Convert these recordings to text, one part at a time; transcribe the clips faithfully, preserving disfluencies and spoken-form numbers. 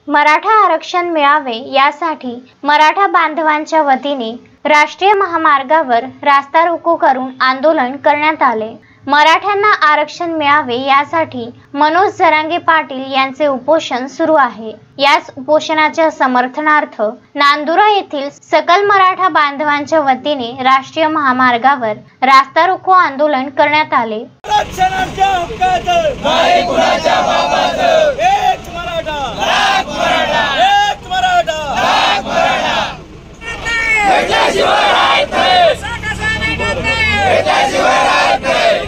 मराठा आरक्षण मिळावे यासाठी मराठा बांधवांच्या वतीने राष्ट्रीय महामार्गावर रास्ता रोको करून आंदोलन करण्यात आले। मराठ्यांना आरक्षण मिळावे यासाठी मनोज जरांगे पाटील यांचे उपोषण सुरू आहे। याच उपोषणाच्या समर्थनार्थ नांदुरा येथील सकल मराठा बांधवांच्या वतीने राष्ट्रीय महामार्गावर रास्ता रोको आंदोलन करण्यात आले। आरक्षणाच्या हक्काचं नाही कुणाच्या बाबाचं, एक मराठा लाख मराठा, एक मराठा लाख मराठा, भेटल्याशिवाय राहत नाही, भेटल्याशिवाय राहत नाही।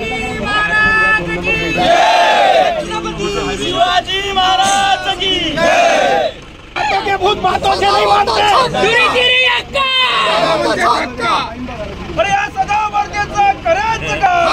शिवाजी महाराज की जय। बातों के भूत बातों से नहीं मानते, गिरी गिरी हक्का, अरे या सदा वर्गाचं करायचं का?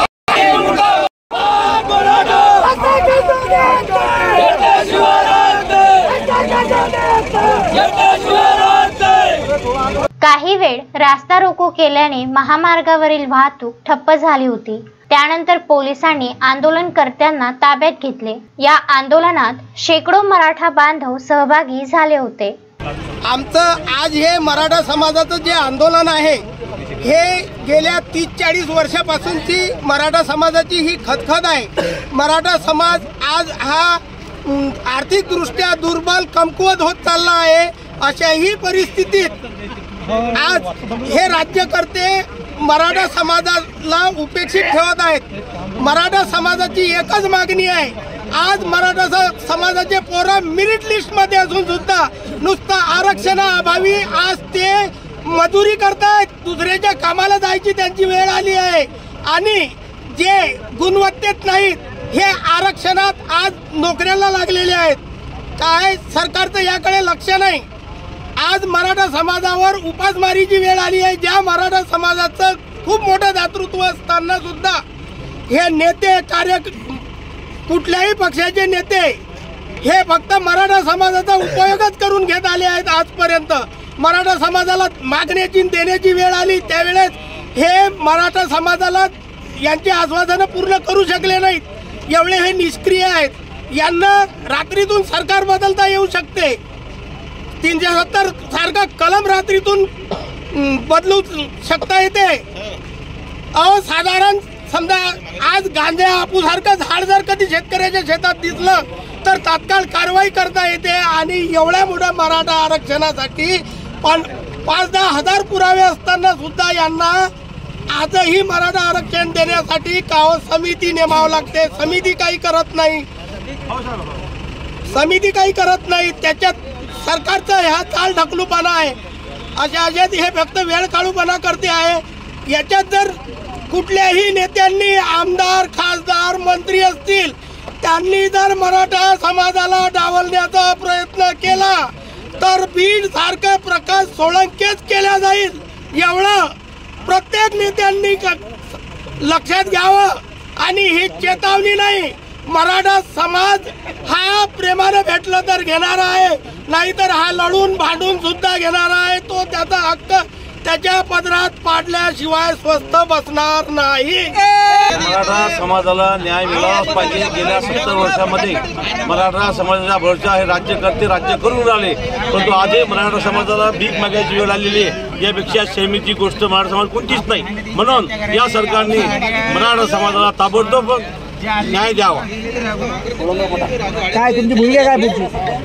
काही वेळ रास्ता रोको केल्याने महामार्गावरील वाहतूक ठप्प झाली होती। त्यानंतर पोलिसांनी आंदोलनकर्त्यांना ताब्यात घेतले। या आंदोलनात शेकडो मराठा बांधव सहभागी झाले होते। आमचं आज हे मराठा समाजाचं जे आंदोलन आहे हे गेल्या तीस चाळीस वर्षापासूनची मराठा समाजाची ही खदखद आहे। मराठा समाज आज हा आर्थिक दृष्ट्या दुर्बल कमकुवत होत चालला आहे। अशाही परिस्थितीत आज हे राज्यकर्ते मराठा समाजाला उपेक्षित ठेवत आहेत। मराठा समाजाची एकच मागणी आहे, आज मराठा समाजाचे पोरं मेरिट लिस्ट मध्ये असून सुद्धा नुसतं आरक्षणाअभावी आज ते मजुरी करतायत, दुसऱ्याच्या कामाला जायची त्यांची वेळ आली आहे। आणि जे गुणवत्तेत नाहीत हे आरक्षणात आज नोकऱ्याला लागलेले आहेत। काय सरकारचं याकडे लक्ष नाही। आज मराठा समाजावर उपासमारीची वेळ आली आहे। ज्या मराठा समाजाचं खूप मोठं दातृत्व असताना सुद्धा हे नेते कार्य कुठल्याही पक्षाचे नेते हे फक्त मराठा समाजाचा उपयोगच करून घेत आले आहेत। आजपर्यंत मराठा समाजाला मागण्याची देण्याची वेळ आली त्यावेळेस हे मराठा समाजाला यांची आश्वासनं पूर्ण करू शकले नाहीत। एवढे हे निष्क्रिय आहेत। यांना रात्रीतून सरकार बदलता येऊ शकते, तीनशे सत्तर सारखा कलम रात्रीतून बदलू शकता येते। असाधारण समजा आज गांजा हापूसारखं झाड जर कधी शेतकऱ्याच्या शेतात दिसलं तर तात्काळ कारवाई करता येते। आणि एवढ्या मोठ्या मराठा आरक्षणासाठी पण पाच दहा हजार पुरावे असताना सुद्धा यांना आजही मराठा आरक्षण देण्यासाठी गाव समिती नेमावं लागते। समिती काही करत नाही, समिती काही करत नाही। त्याच्यात सरकारचा ह्या चाल ढकलूपणा आहे। अशा अशात हे फक्त वेळ काढूपणा करते आहे। याच्यात जर कुठल्याही नेत्यांनी, आमदार, खासदार, मंत्री असतील त्यांनी जर मराठा समाजाला डावलण्याचा प्रयत्न केला तर बीड सारखा प्रकार सोळंकेच केला जाईल, एवढं प्रत्येक नेत्यांनी लक्षात घ्यावं। आणि ही चेतावणी नाही, मराठा समाज हा प्रेमाने भेटलं तर घेणार आहे, नाहीतर हा लढून भांडून सुद्धा घेणार आहे। तो त्याचा हक्क त्याच्या पदरात पाडल्याशिवाय स्वस्थ बसणार नाही। मराठा समाजाला न्याय मिळाला पाहिजे। गेल्या सत्तर वर्षामध्ये मराठा समाजाच्या भरोसा हे राज्यकर्ते राज्य करून राहिले, परंतु आजही मराठा समाजाला भीक मागायची वेळ आलेली आहे। यापेक्षा शर्मेची गोष्ट मराठा समाज कोणतीच नाही। म्हणून या सरकारने मराठा समाजाला ताबडतोब न्याय द्यावा। काय तुमची भूमिका काय पुढची?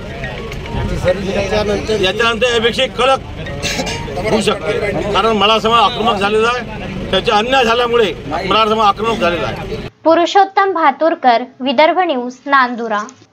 याच्यानंतर यापेक्षा कडक होऊ शकते, कारण मराठा समाज आक्रमक झालेला आहे। त्याच्या अन्याय झाल्यामुळे मराठा समाज आक्रमक झालेला आहे। पुरुषोत्तम भातुरकर, विदर्भ न्यूज, नांदुरा।